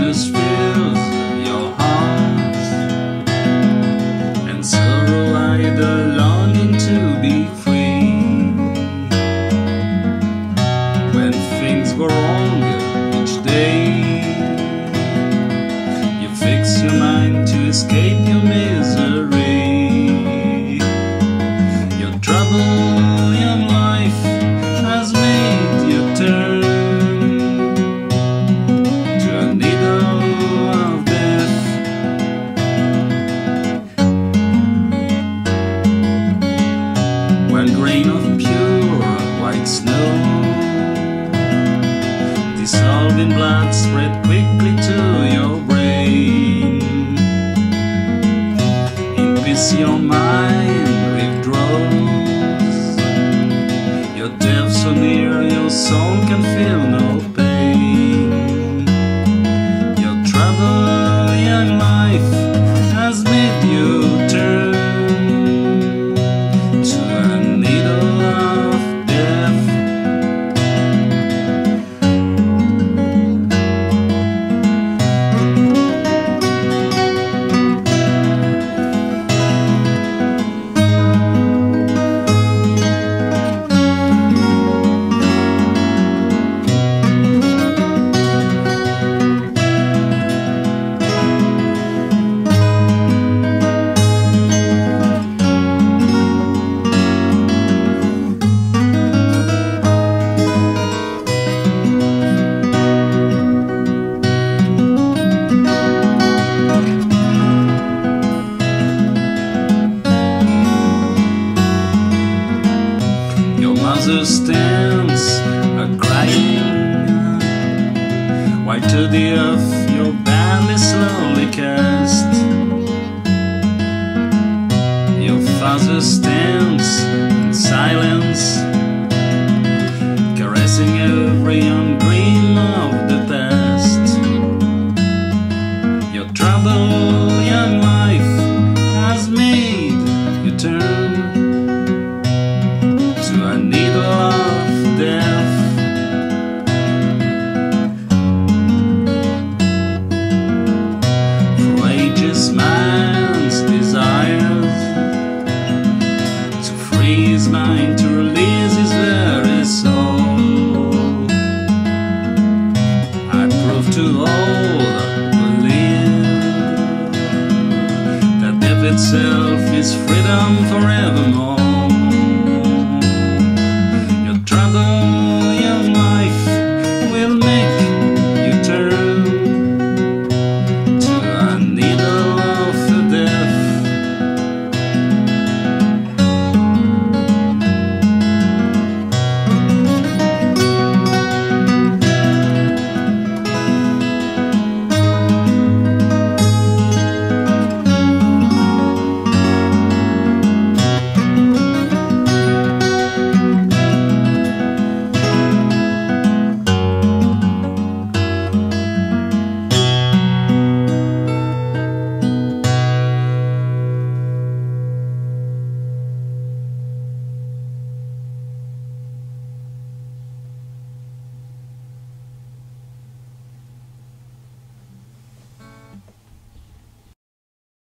sadness fills your heart, and sorrow hide the longing to be free. When things go wrong each day, you fix your mind to escape your misery. Your trouble, your life has made you turn to a needle of death. When grain of pure white snow dissolved in blood spread quickly to your brain, in peace your mind withdraws. Your death so near, your soul can feel no pain. Your trouble, young life, has made you turn to a needle of death. Mother stands a-crying, while to the earth your band is slowly cast. Your father stands in silence, caressing every young dream of the past. Your trouble, young life, has made you turn to a needle of death. For ages man's desires to free his mind, to release his very soul. I prove to all believe that death itself is freedom forevermore.